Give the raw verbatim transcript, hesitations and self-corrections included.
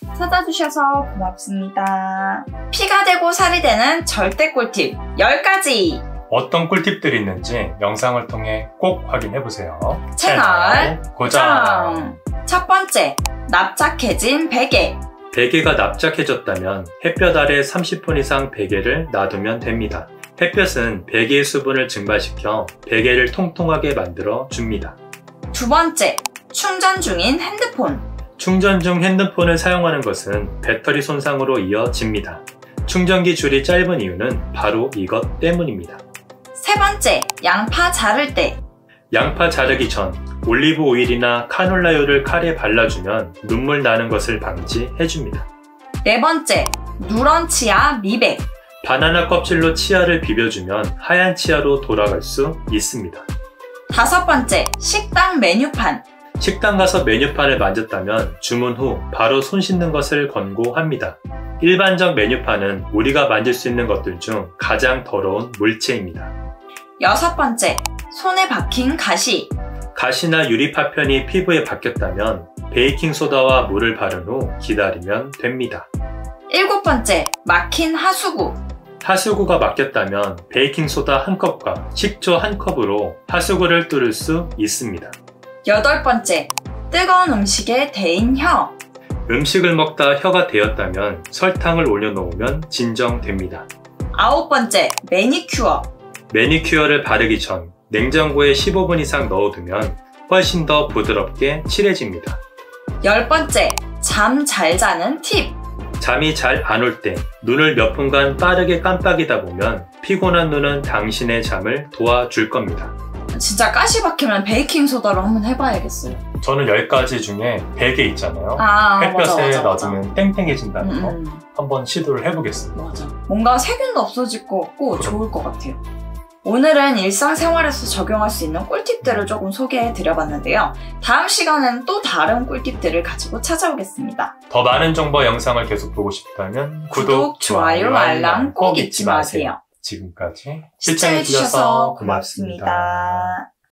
찾아주셔서 고맙습니다. 피가 되고 살이 되는 절대 꿀팁 열 가지! 어떤 꿀팁들이 있는지 영상을 통해 꼭 확인해보세요. 채널 고정! 첫 번째, 납작해진 베개. 베개가 납작해졌다면 햇볕 아래 삼십 분 이상 베개를 놔두면 됩니다. 햇볕은 베개의 수분을 증발시켜 베개를 통통하게 만들어 줍니다. 두 번째, 충전 중인 핸드폰. 충전 중 핸드폰을 사용하는 것은 배터리 손상으로 이어집니다. 충전기 줄이 짧은 이유는 바로 이것 때문입니다. 세 번째, 양파 자를 때. 양파 자르기 전 올리브 오일이나 카놀라유를 칼에 발라주면 눈물 나는 것을 방지해줍니다. 네 번째, 누런 치아 미백. 바나나 껍질로 치아를 비벼주면 하얀 치아로 돌아갈 수 있습니다. 다섯 번째, 식당 메뉴판. 식당 가서 메뉴판을 만졌다면 주문 후 바로 손 씻는 것을 권고합니다. 일반적 메뉴판은 우리가 만질 수 있는 것들 중 가장 더러운 물체입니다. 여섯 번째, 손에 박힌 가시. 가시나 유리 파편이 피부에 박혔다면 베이킹소다와 물을 바른 후 기다리면 됩니다. 일곱 번째, 막힌 하수구. 하수구가 막혔다면 베이킹소다 한 컵과 식초 한 컵으로 하수구를 뚫을 수 있습니다. 여덟 번째, 뜨거운 음식에 데인 혀. 음식을 먹다 혀가 데였다면 설탕을 올려놓으면 진정됩니다. 아홉 번째, 매니큐어. 매니큐어를 바르기 전 냉장고에 십오 분 이상 넣어두면 훨씬 더 부드럽게 칠해집니다. 열 번째, 잠 잘 자는 팁. 잠이 잘 안 올 때 눈을 몇 분간 빠르게 깜빡이다 보면 피곤한 눈은 당신의 잠을 도와줄 겁니다. 진짜 가시 박히면 베이킹소다로 한번 해봐야겠어요. 저는 열 가지 중에 베개 있잖아요. 아, 햇볕에 맞아, 맞아, 놔두면 맞아. 땡땡해진다는 음, 거 음. 한번 시도를 해보겠습니다. 맞아. 뭔가 세균도 없어질 것 같고 그럼. 좋을 것 같아요. 오늘은 일상생활에서 적용할 수 있는 꿀팁들을 조금 소개해 드려봤는데요. 다음 시간에는 또 다른 꿀팁들을 가지고 찾아오겠습니다. 더 많은 정보 영상을 계속 보고 싶다면 구독, 좋아요, 알람 꼭 잊지 마세요. 지금까지 시청해주셔서 고맙습니다.